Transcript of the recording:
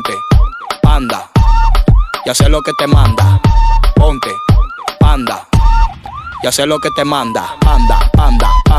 ponte, panda, ya sé lo que te manda. Ponte, panda, ya sé lo que te manda. Panda, panda, panda.